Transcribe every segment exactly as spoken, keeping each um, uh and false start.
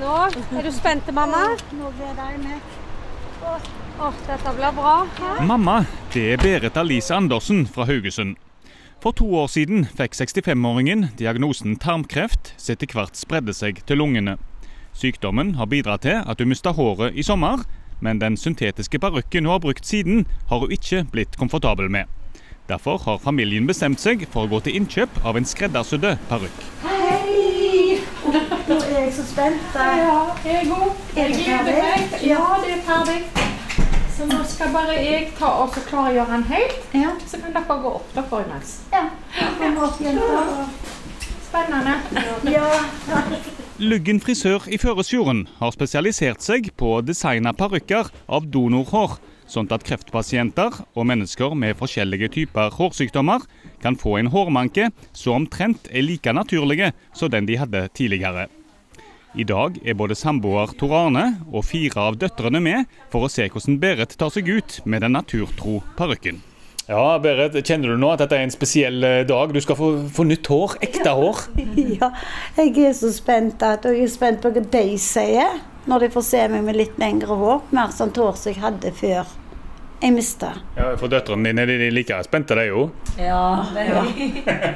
Nå er du spent, mamma? Nå gleder jeg meg. Åh, dette blir bra. Mamma, det er Berit Alice Andersen fra Haugesund. For to år siden fikk sekstifem-åringen diagnosen tarmkreft, som etter hvert spredde seg til lungene. Sykdommen har bidratt til at hun mistet håret i sommer, men den syntetiske parykken hun har brukt siden, har hun ikke blitt komfortabel med. Derfor har familien bestemt seg for å gå til innkjøp av en skreddersydde parykk. Hei! Nå er jeg så spent. Ja, jeg er god. Er det ferdig? Ja, det er ferdig. Så nå skal bare jeg ta og så klargjøre den helt. Ja. Så kan dere gå opp dere imens. Ja. Kom opp, jenter. Spennende. Ja. Luggen frisør i Føresfjorden har spesialisert seg på å designe parykker av donorhår, sånn at kreftpasienter og mennesker med forskjellige typer hårsykdommer kan få en hårmanke som omtrent er like naturlige som den de hadde tidligere. I dag er både samboer Tor Arne og fire av døtrene med for å se hvordan Berit tar seg ut med den naturtro parykken. Ja, Berit, kjenner du nå at dette er en spesiell dag? Du skal få, få nytt hår, ekte hår. Ja, jeg er så spent at jeg er spent på hva de sier når de får se meg med litt lengre hår, mer sånn hår som jeg hadde før jeg mistet. Ja, for døtrene dine, de like spente deg jo. Ja, det er de.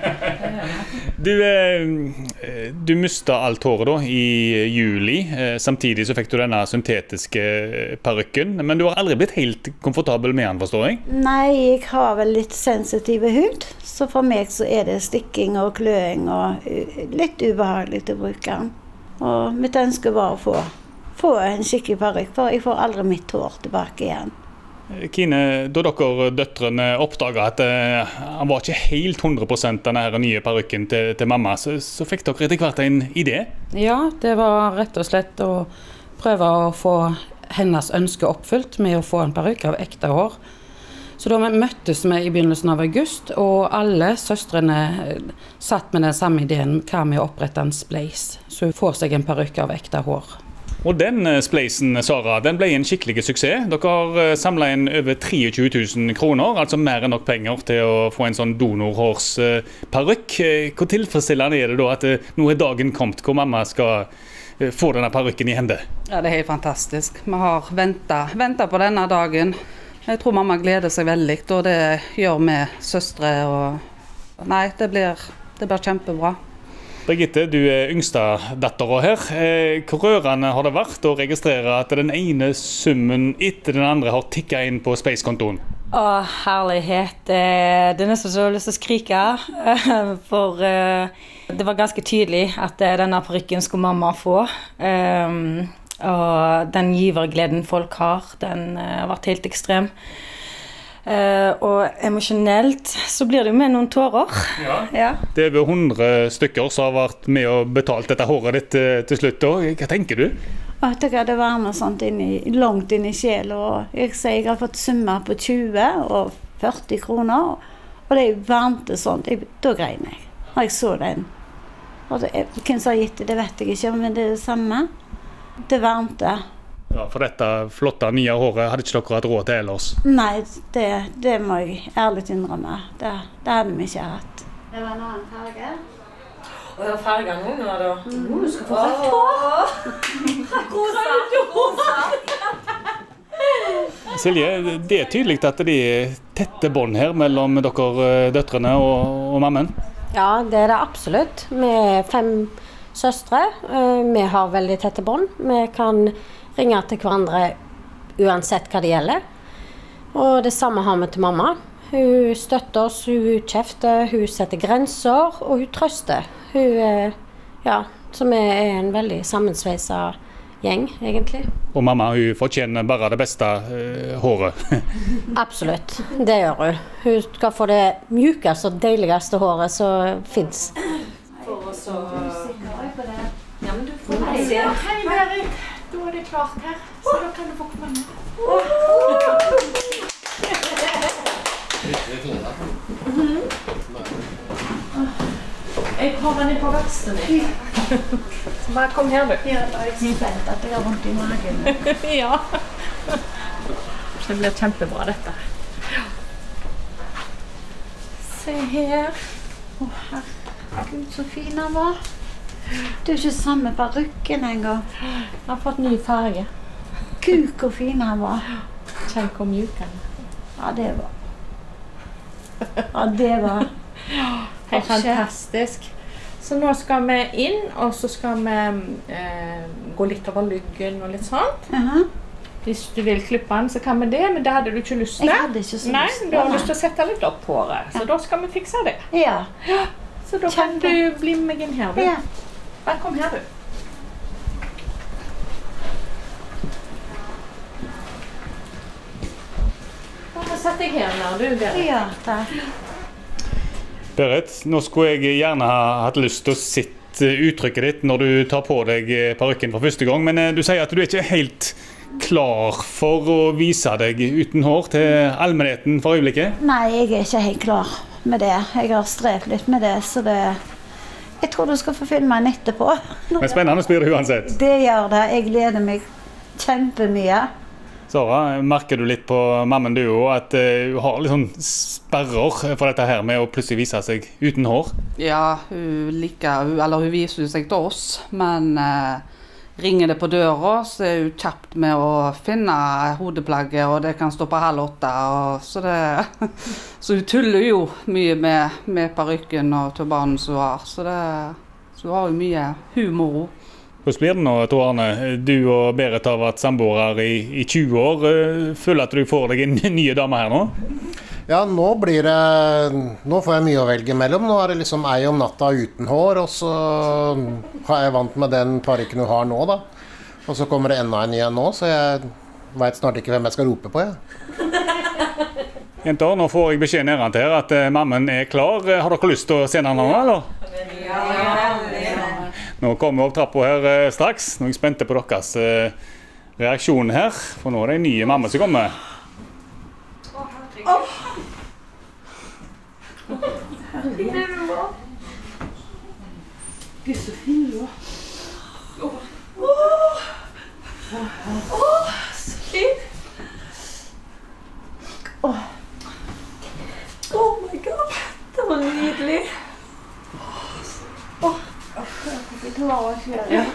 Du, eh, du mistet alt håret da i juli, eh, samtidig så fikk du denne syntetiske parykken, men du har aldri blitt helt komfortabel med den, forstår jeg? Nei, jeg har vel litt sensitive hud, så for meg så er det stikking og kløing og litt ubehagelig å bruke den. Og mitt ønske var å få, få en skikkelig parykk, for jeg får aldri mitt hår tilbake igjen. Kine, da dere døtrene oppdaget at uh, han var ikke helt hundre prosent denne her nye parykken til, til mamma, så, så fikk dere etter hvert en idé? Ja, det var rett og slett å prøve å få hennes ønske oppfylt med å få en parykk av ekte hår. Så da møttes vi i begynnelsen av august, og alle søstrene satt med den samme ideen hva med å opprette en spleis, så hun får seg en parykk av ekte hår. Og den spleisen, Sara, den ble en skikkelig suksess. Dere har samlet inn over tjuetre tusen kroner, altså mer enn nok penger til å få en sånn donorhårsparykk. Hvor tilfredsstillende er det da at nå er dagen kommet hvor mamma skal få denne parykken i hende? Ja, det er helt fantastisk. Vi har ventet, ventet på denne dagen. Jeg tror mamma gleder seg veldig, og det gjør vi søstre. Og nei, det blir, det blir kjempebra. Birgitte, du er yngste datteren her. Hvor rørende har det vært å registrere at den ene summen etter den andre har tikket inn på Space-kontoen? Å, herlighet. Det er nesten så jeg har lyst til å skrike. For det var ganske tydelig at denne parykken skulle mamma få. Og den givergleden folk har, den har vært helt ekstrem. Uh, og emosjonelt så blir det jo med noen tårer. Ja. Ja. Det er over hundre stykker som har vært med og betalt dette håret ditt uh, til slutt. Hva tenker du? At jeg hadde varmet sånt inn i, langt inn i sjel, og jeg sier jeg har fått summer på tjue og førti kroner, og det varmte sånt. Jeg, da grein jeg, når jeg så den. Og det, hvem som har gitt det, det vet jeg ikke, men det er det samme. Det varmte. Ja, for dette flotte nye håret hadde ikke dere hatt råd til ellers? Nei, det, det må jeg ærlig innrømme. Det, det hadde vi ikke hatt. Det var en annen farge. Og jeg har farget nå nå da. Mm. Du skal få rett på. Rosa, Silje, det er tydelig at det er tette bånd her mellom dere døtrene og, og mammen? Ja, det er det absolutt. Vi er fem søstre. Vi har veldig tette bånd. Vi kan ringe til hverandre uansett hva det gjelder. Og det samme har vi til mamma. Hun støtter oss, hun kjefter, hun setter grenser, og hun trøster. Hun, ja, som er en veldig sammensveiset gjeng, egentlig. Og mamma, hun fortjener bare det beste uh, håret. Absolutt, det gjør hun. Hun skal få det mjukeste og deiligste håret som finnes. For oss å... Ja, men du får hei, hei, Berit. Da er det klart her, så da kan du få komme med. Jeg har den på verkstedet mitt. Så bare kom her, du. Ja, da er jeg spent at jeg har vondt i magen. Ja. Det blir kjempebra, dette. Se her. Å, herregud, så fin han var. Det er ikke samme parykken en gang. Han har fått ny farge. Gud, hvor fin han var. Kjenn hvor mjuk han er. Ja, det var. Ja, det var. Helt fantastisk. Så nå skal vi inn, og så skal vi eh, gå litt over lyggen og litt sånt. Uh-huh. Hvis du vil klippe den, så kan vi det, men det hadde du ikke lyst til. Jeg hadde ikke så Nei, lyst til du har det. lyst til å sette litt opp på det, så da skal vi fikse det. Ja. Så da kan Kjempe. du bli med meg inn her, du. Ja. Bare kom her, du. Bare sett deg her når du, Berit. Ja, takk. Berit, nå skulle jeg gjerne ha hatt lyst til å sitte uttrykket ditt når du tar på deg parykken for første gang, men du sier at du er ikke helt klar for å vise deg uten hår til allmennheten for øyeblikket? Nei, jeg er ikke helt klar med det. Jeg har strevet litt med det, så det... Jeg tror du skal få filme den etterpå. Men spennende blir det uansett. Det gjør det. Jeg gleder meg kjempemye. Sara, merker du litt på mammen du også, at uh, hun har litt sånn sperrer for dette her med å plutselig vise seg uten hår? Ja, hun liker, hun, eller hun viser seg til oss, men uh, ringer det på døra, så er hun kjapt med å finne hodeplagget, og det kan stå på halv åtte, og så det... Så hun tuller jo mye med, med parykken og turbanen som hun har, så det... Så hun har jo mye humor. Hvordan blir det nå, Tor Arne? Du og Berit har vært samboere i, i tjue år. Føler at du får deg en nye dame her nå? Ja, nå blir det... Nå får jeg mye å velge mellom. Nå er det liksom ei om natta uten hår, og så har jeg vant med den parykken du har nå, da. Og så kommer det enda en ny nå, så jeg vet snart ikke hvem jeg skal rope på, jeg. Jenter, nå får jeg beskjed nedentil her at uh, mammen er klar. Har dere lyst til å se den nå, eller? Ja, ja, ja. Nå kommer vi opp trappa her uh, straks. Nå er jeg spent på deres uh, reaksjon her, for nå er det en ny mamma som kommer. Åh, herregud. Gud, så fin du var. Åh, så fin. Åh. Oh my god, det var nydelig. Åh. Jeg klarer ikke det. Ja.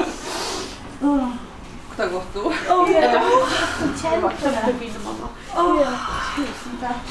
Det er godt ord. Åh, ja. Kjempefine, mamma. Åh. Ja, tusen takk.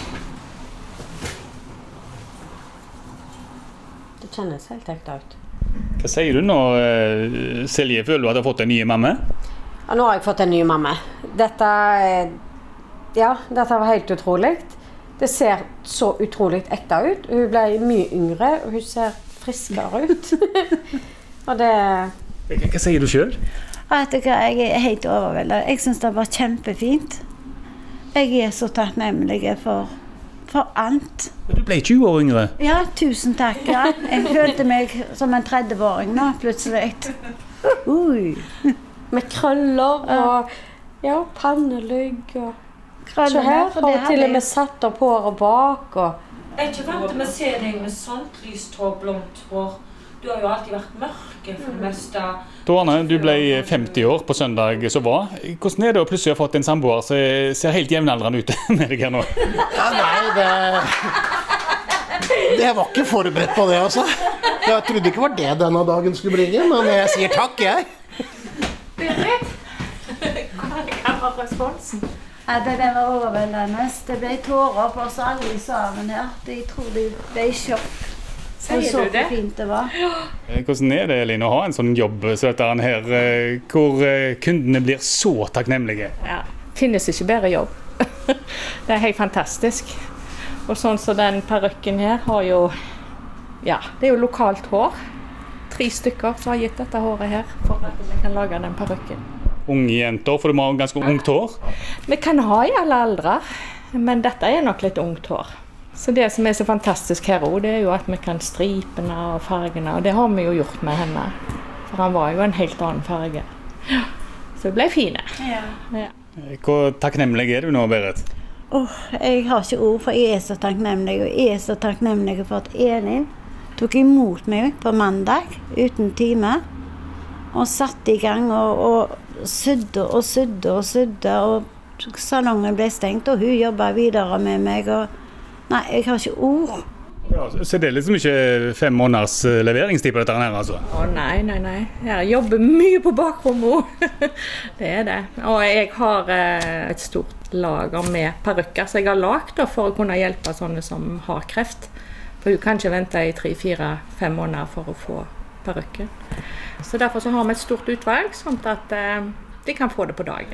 Det kjennes helt ekte ut. Hva sier du nå, Silje? Føler du at du har fått en ny mamma? Ja, nå har jeg fått en ny mamma. Dette, ja, dette var helt utrolig. Det ser så utrolig ekte ut. Hun ble mye yngre, og hun ser friskere ut. Og det... Hva sier du selv? Jeg er helt overveldet. Jeg synes det var kjempefint. Jeg er så takknemlig for, for alt. Du ble tjue år yngre. Ja, tusen takk. Ja. Jeg følte meg som en tredve-åring nå, plutselig. Ui. Med krøller og ja, pannelygg og... Krøller, så her for har det jeg til og hadde med satt opp håret bak og... Jeg er ikke vant med å se deg med sånt lyst hår, blondt hår. Du har jo alltid vært mørke for det meste. Tor Arne, du ble femti år på søndag som var. Hvordan er det å plutselig ha fått en samboer som ser helt jevnaldrende ut med deg her nå? Ja, nei, det... Det var ikke forberedt på det, altså. Jeg trodde ikke var det denne dagen skulle bringe, men jeg sier takk, jeg. Berit, hva var responsen? Ja, det var overveldende. Det ble tårer på oss alle sammen her. Jeg tror de ble i sjokk. Sier så du det? fint det var. Hvordan er det, Elin, å ha en sånn jobb så dette her, hvor kundene blir så takknemlige? Ja, finnes ikke bedre jobb. Det er helt fantastisk. Og sånn som den parykken her har jo, ja, det er jo lokalt hår. Tre stykker som har gitt dette håret her for at vi kan lage den parykken. Unge jenter, for du må ha ganske ungt hår. Vi kan ha i alle aldre, men dette er nok litt ungt hår. Så det som er så fantastisk her også, det er jo at vi kan stripene og fargene, og det har vi jo gjort med henne. For han var jo en helt annen farge. Så det ble fine. Ja. Ja. Hvor takknemlig er du nå, Berit? Oh, jeg har ikke ord, for jeg er så takknemlig, og jeg er så takknemlig for at Elin tok imot meg på mandag uten time, og satte i gang og, og sydde og sydde og sydde, og salongen ble stengt, og hun jobbet videre med meg, og nei, jeg har ikke ord. Ja, så det er liksom ikke fem måneders leveringstid på dette her, altså? Å nei, nei, nei. Jeg jobber mye på bakrommet. Det er det. Og jeg har eh, et stort lager med parykker, så jeg har lagt da, for å kunne hjelpe sånne som har kreft. For hun kan ikke vente i tre, fire, fem måneder for å få parykken. Så derfor så har vi et stort utvalg, sånn at eh, de kan få det på dagen.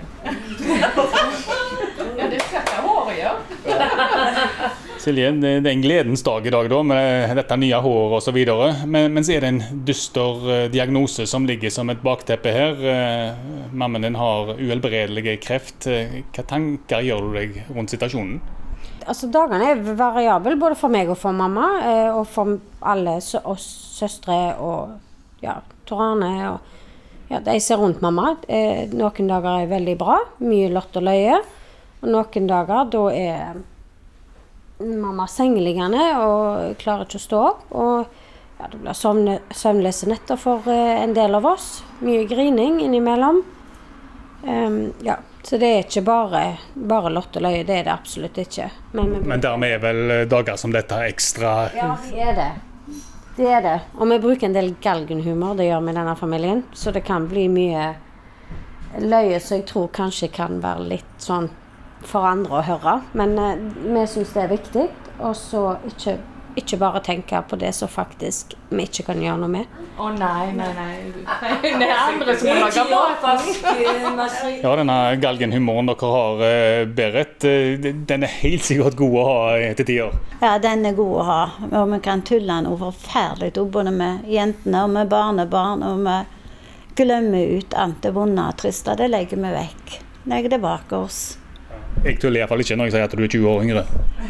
Ja, det setter håret, ja. Silje, det er en gledens dag i dag da, med dette nye håret og så videre. Men, men så er det en dyster diagnose som ligger som et bakteppe her. Mammen din har uhelbredelig kreft. Hva tanker gjør du deg rundt situasjonen? Altså, dagene er variabel, både for meg og for mamma, og for alle oss søstre og ja, Torane og ja, de ser rundt mamma. Noen dager er veldig bra, mye lott og løye. Og noen dager, da er mamma sengeliggende og klarer ikke å stå opp. Og ja, det blir søvne, søvnløse netter for en del av oss. Mye grining innimellom. Um, ja, så det er ikke bare, bare lott og løye, det er det absolutt ikke. Men, men, men dermed er vel dager som dette ekstra... Ja, det er det. Det er det. Og vi bruker en del galgenhumor, det gjør vi i denne familien. Så det kan bli mye løye, så jeg tror kanskje kan være litt sånn for andre å høre. Men uh, vi synes det er viktig, og så ikke, ikke bare tenke på det som faktisk vi ikke kan gjøre noe med. Å oh, nei, nei, nei. Det er andre som må lage maten. Ja, denne galgenhumoren dere har, Berit, den er helt sikkert god å ha til tider. Ja, den er god å ha. Og vi kan tulle noe forferdelig, både med jentene og med barnebarn, og vi glemmer ut alt det vonde og triste. Det legger vi vekk. Legger det bak oss. Jeg tuller i hvert fall ikke når jeg sier at du er tjue år yngre.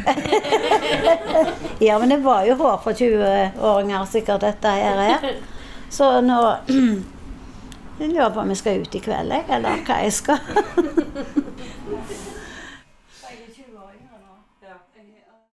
Ja, men det var jo hår for tjue-åringer sikkert dette her er. Så nå jeg lurer på om jeg skal ut i kveld, eller hva jeg skal.